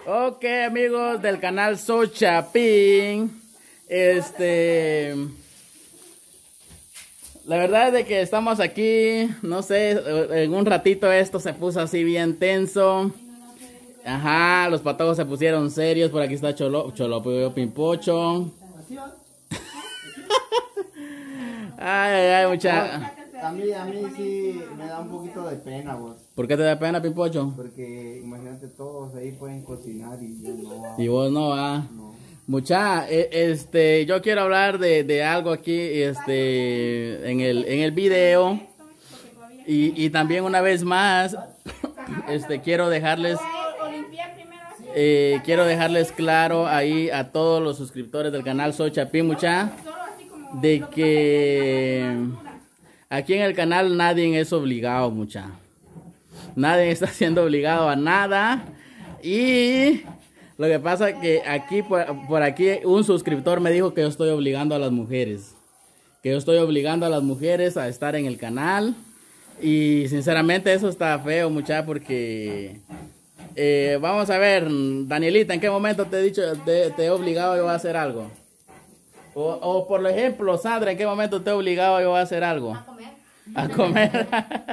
Ok, amigos del canal Soy Chapín. La verdad es de que estamos aquí, no sé, en un ratito esto se puso así bien tenso. Ajá, los patojos se pusieron serios. Por aquí está Cholopo Pimpocho. Ay, mucha. A mí sí me da un poquito de pena, vos. ¿Por qué te da pena, Pimpocho? Porque imagínate, todos ahí pueden cocinar y yo no. Y vos no, va. No. Mucha, yo quiero hablar de algo aquí, en el video. Y también una vez más, quiero dejarles claro ahí a todos los suscriptores del canal Soy Chapín, mucha, de que aquí en el canal nadie es obligado, mucha. Nadie está siendo obligado a nada. Y lo que pasa es que aquí, por aquí, un suscriptor me dijo que yo estoy obligando a las mujeres. Que yo estoy obligando a las mujeres a estar en el canal. Y sinceramente eso está feo, mucha, porque... vamos a ver, Danielita, ¿en qué momento te he dicho, te he obligado yo a hacer algo? O por ejemplo, Sandra, ¿en qué momento te he obligado yo a hacer algo? A comer. A comer.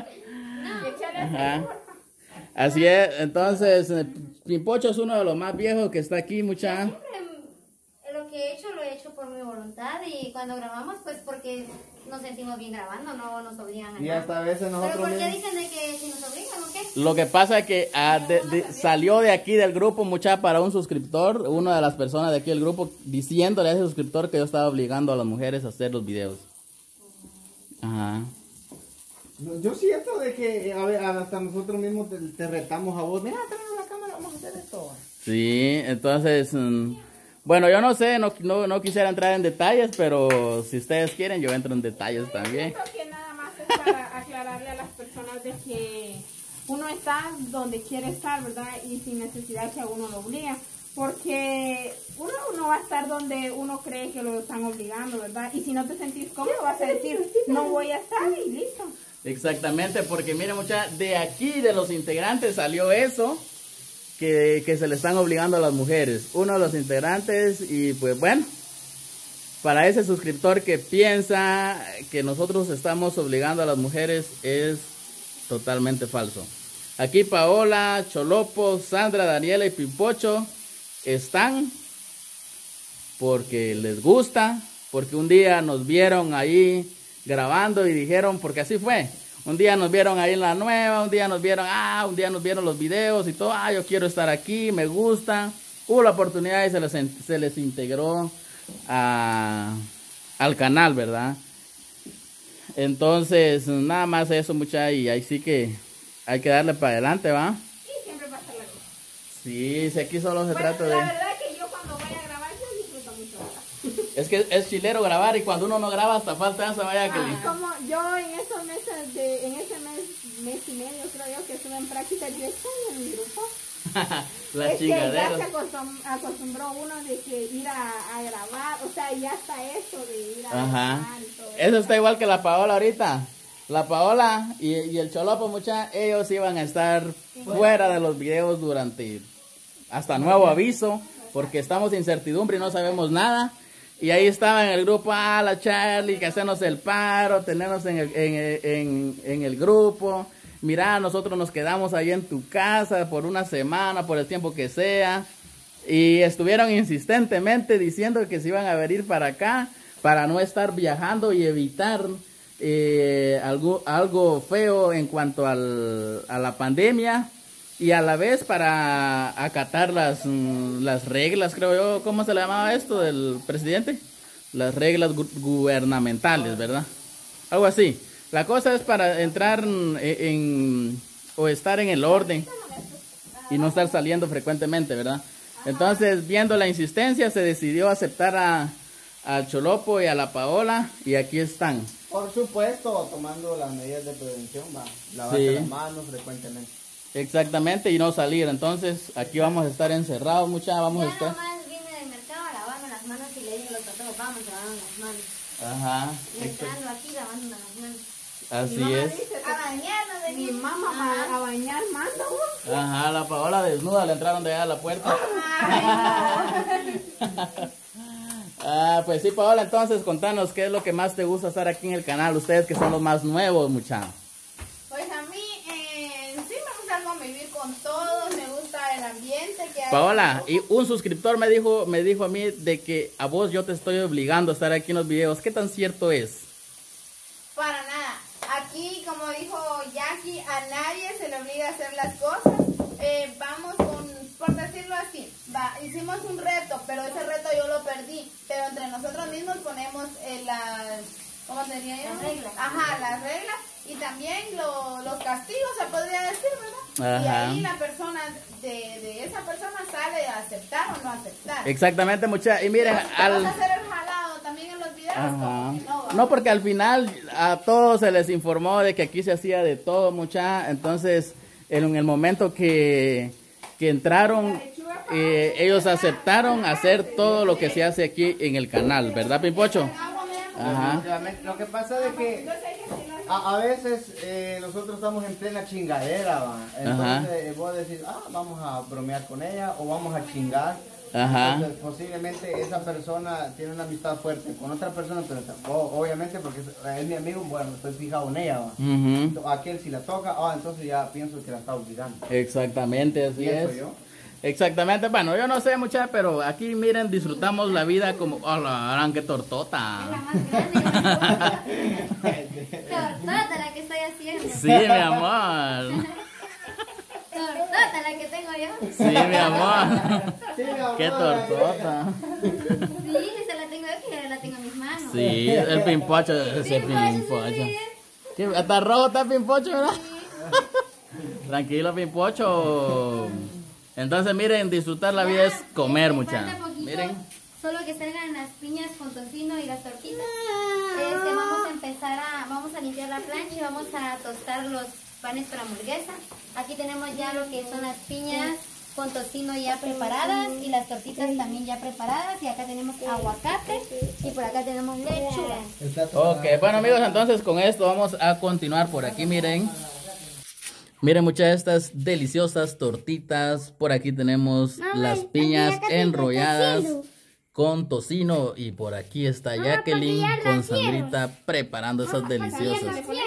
Ajá. Así es, entonces, Pimpocho es uno de los más viejos que está aquí, mucha. Siempre lo que he hecho por mi voluntad, y cuando grabamos, pues porque nos sentimos bien grabando, no nos obligan a Y nada. hasta a veces nosotros. ¿Pero por qué mismos. dicen de que si nos obligan o qué? Lo que pasa es que salió de aquí del grupo, mucha, para un suscriptor, una de las personas de aquí del grupo, diciéndole a ese suscriptor que yo estaba obligando a las mujeres a hacer los videos. Ajá. Yo siento de que a ver, hasta nosotros mismos te retamos a vos. Mira, traemos la cámara, vamos a hacer esto. Sí, entonces, bueno, yo no sé, no quisiera entrar en detalles, pero si ustedes quieren, yo entro en detalles también. Yo creo que nada más es para aclararle a las personas de que uno está donde quiere estar, ¿verdad? Y sin necesidad que a uno lo obliguen. Porque uno no va a estar donde uno cree que lo están obligando, ¿verdad? Y si no te sentís cómodo, vas a decir, no voy a estar y listo. Exactamente, porque miren, mucha, de aquí, de los integrantes, salió eso, que se le están obligando a las mujeres. Uno de los integrantes, y pues bueno, para ese suscriptor que piensa que nosotros estamos obligando a las mujeres, es totalmente falso. Aquí Paola, Cholopo, Sandra, Daniela y Pimpocho están porque les gusta, porque un día nos vieron ahí grabando y dijeron, porque así fue, un día nos vieron ahí en la nueva, un día nos vieron los videos y todo, yo quiero estar aquí, me gusta, hubo la oportunidad y se les integró al canal, ¿verdad? Entonces, nada más eso, mucha, y ahí sí que hay que darle para adelante, ¿va? Y siempre va a estar la misma. Sí, si aquí solo se trata de... La verdad es que yo cuando voy a grabar, yo disfruto mucho, ¿verdad? Es que es chilero grabar, y cuando uno no graba hasta falta esa vaya que... Como yo en esos meses, en ese mes y medio, creo yo, que estuve en práctica, yo estoy en mi grupo. Las es que ya chingaderas. se acostumbró uno de que ir a grabar, o sea, ya está eso de ir a Ajá. grabar y todo Eso está igual que la Paola ahorita. La Paola y el Cholopo, mucha, ellos iban a estar fuera de los videos hasta nuevo aviso, porque estamos en incertidumbre y no sabemos nada. Y ahí estaba en el grupo, la Charlie, que hacernos el paro, tenernos en el grupo. Mira, nosotros nos quedamos ahí en tu casa por una semana, por el tiempo que sea. Y estuvieron insistentemente diciendo que se iban a venir para acá, para no estar viajando y evitar algo feo en cuanto a la pandemia. Y a la vez para acatar las reglas, creo yo, ¿cómo se le llamaba esto del presidente? Las reglas gubernamentales, ¿verdad? Algo así. La cosa es para entrar o estar en el orden y no estar saliendo frecuentemente, ¿verdad? Entonces, viendo la insistencia, se decidió aceptar a Cholopo y a la Paola, y aquí están. Por supuesto, tomando las medidas de prevención, va. Lavarse Sí. las manos frecuentemente. Exactamente, y no salir. Entonces, aquí vamos a estar encerrados, vamos a Ya estar. nomás vine del mercado a lavarme las manos y le dije a los patojos, vamos a lavarnos las manos. Ajá. Y entrando aquí, lavándome las manos. Así Mi mamá es. dice, A bañar, no mi venimos. mamá a bañar manda. Ajá, la Paola desnuda le entraron de allá a la puerta. Ah, pues sí, Paola, entonces contanos qué es lo que más te gusta estar aquí en el canal, ustedes que son los más nuevos, muchachos. Pues a mí sí me gusta convivir con todos, me gusta el ambiente que hay. Paola, y un suscriptor me dijo a mí de que a vos yo te estoy obligando a estar aquí en los videos. ¿Qué tan cierto es? Para nada. Aquí, como dijo Jackie, a nadie se le obliga a hacer las cosas. Vamos por decirlo así, hicimos un reto, pero ese reto yo lo perdí. Pero entre nosotros mismos ponemos ¿cómo te diría yo? Las reglas. Ajá, las reglas. Y también los castigos, se podría decir, ¿verdad? Ajá. Y ahí la persona, de esa persona sale a aceptar o no aceptar. Exactamente, muchachos. Y miren, ¿Vas a hacer el jalado también en los videos? Ajá. Como que no, No, porque al final a todos se les informó de que aquí se hacía de todo, mucha. Entonces, en el momento que entraron, ellos aceptaron hacer todo lo que se hace aquí en el canal, ¿verdad, Pimpocho? Ajá. Definitivamente. Lo que pasa es que a veces nosotros estamos en plena chingadera, ¿va? Entonces vos decís, vamos a bromear con ella o vamos a chingar. Ajá. Entonces, posiblemente esa persona tiene una amistad fuerte con otra persona, pero obviamente porque es mi amigo, bueno, estoy fijado en ella, ¿va? Ujú. Aquel si la toca, entonces ya pienso que la está obligando. Exactamente, así Pienso es. yo. Exactamente, bueno, yo no sé muchachos, pero aquí miren, disfrutamos la vida como, oh, la gran que Es la tortota. más grande. Tortota la que estoy haciendo. Sí, mi amor. Tortota la que tengo yo. Sí, mi amor. Sí, mi amor. Qué tortota. Sí, esa la tengo yo, que la tengo en mis manos. Sí, el Pimpocho, ese Pimpocho. ¿Qué? Está rojo, está Pimpocho, ¿verdad? Tranquilo, Pimpocho. Entonces, miren, disfrutar la vida es comer, muchachos. Falta poquito, Miren. solo que salgan las piñas con tocino y las tortitas. Vamos a limpiar la plancha y vamos a tostar los panes para hamburguesa. Aquí tenemos ya lo que son las piñas con tocino ya preparadas y las tortitas también ya preparadas. Y acá tenemos aguacate y por acá tenemos lechuga. Ok, bueno amigos, entonces con esto vamos a continuar por aquí, miren. Miren muchas estas deliciosas tortitas. Por aquí tenemos las piñas enrolladas con tocino. Y por aquí está Jacqueline con Sandrita preparando esas deliciosas.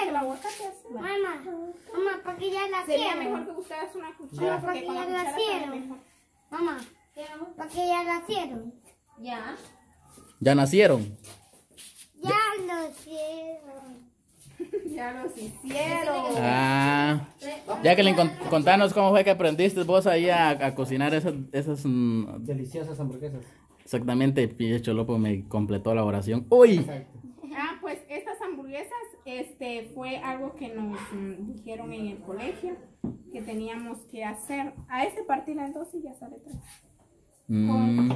Mamá, porque ya la Sería hicieron. mejor que buscaras una cuchara porque Porque con la ya la cuchara sabe hicieron. mejor. Mamá, porque ya la hicieron. Ya. ¿Ya nacieron? Ya lo hicieron. Ya los hicieron. Ah, Jacqueline, contanos cómo fue que aprendiste vos ahí a cocinar esas Deliciosas hamburguesas. exactamente, Pie Cholopo me completó la oración. ¡Uy! Pues estas hamburguesas fue algo que nos dijeron en el colegio que teníamos que hacer. A partir en dos y ya sale tres. Mm,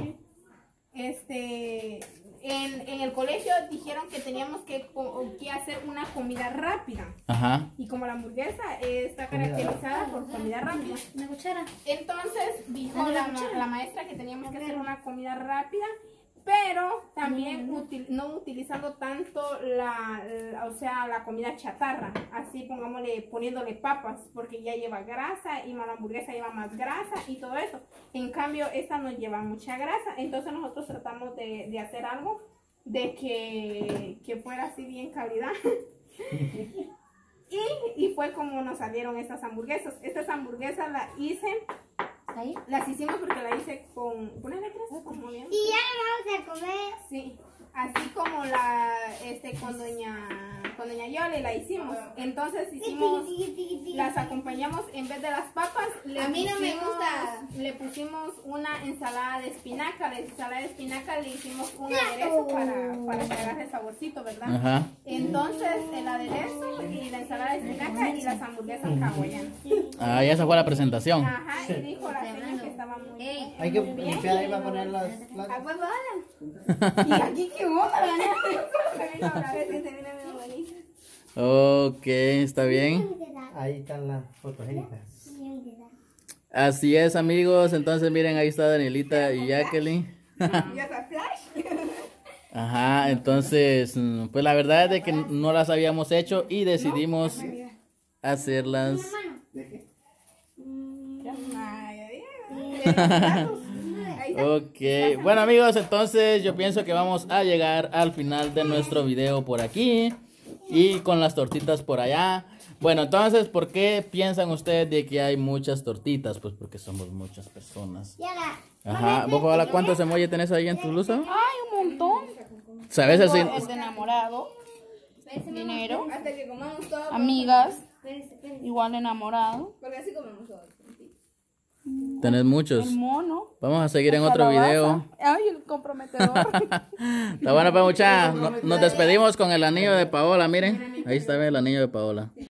En el colegio dijeron que teníamos que hacer una comida rápida. ajá. Y como la hamburguesa está caracterizada por comida rápida. Una cuchara. Entonces dijo la maestra que teníamos que hacer una comida rápida, pero también no utilizando tanto la comida chatarra, así poniéndole papas, porque ya lleva grasa y la hamburguesa lleva más grasa y todo eso. En cambio, esta no lleva mucha grasa, entonces nosotros tratamos de hacer algo de que fuera así bien calidad. Y fue como nos salieron estas hamburguesas. Estas hamburguesas las hicimos porque la hice con como bien. Y ya vamos a comer. Sí, así como con doña Yoli la hicimos. Entonces las acompañamos en vez de las papas. A mí no me gusta. Le pusimos una ensalada de espinaca. La ensalada de espinaca le hicimos un aderezo para que agarre saborcito, ¿verdad? Ajá. Entonces el aderezo y la ensalada de espinaca y las hamburguesas hawaianas. Ah, ya esa fue la presentación. Ajá, y dijo la señora que estaba muy bien. Hay que limpiar ahí para poner las Ah, pues vale. Y aquí qué onda, la neta. Se vino a hablar, es que se viene muy bonito. Ok, está bien. Ahí están las fotogénicas. Así es, amigos. Entonces, miren, ahí está Danielita y Jacqueline. Ya está flash. Ajá, entonces, pues la verdad es de que no las habíamos hecho y decidimos hacerlas. Ok, bueno amigos, entonces yo pienso que vamos a llegar al final de nuestro video por aquí y con las tortitas por allá. Bueno, entonces, ¿por qué piensan ustedes de que hay muchas tortitas? Pues porque somos muchas personas. Ajá, ¿vos Paola cuántos emojis tenés ahí en tu blusa? Ay, un montón. ¿Sabes así? El de enamorado, dinero, amigas, igual enamorado, Porque así comemos todos. Tenés muchos. el mono, Vamos a seguir en la otro calabaza. video. Ay, el comprometedor. Está bueno, pues muchachos. Nos despedimos con el anillo de Paola, miren. Ahí está el anillo de Paola.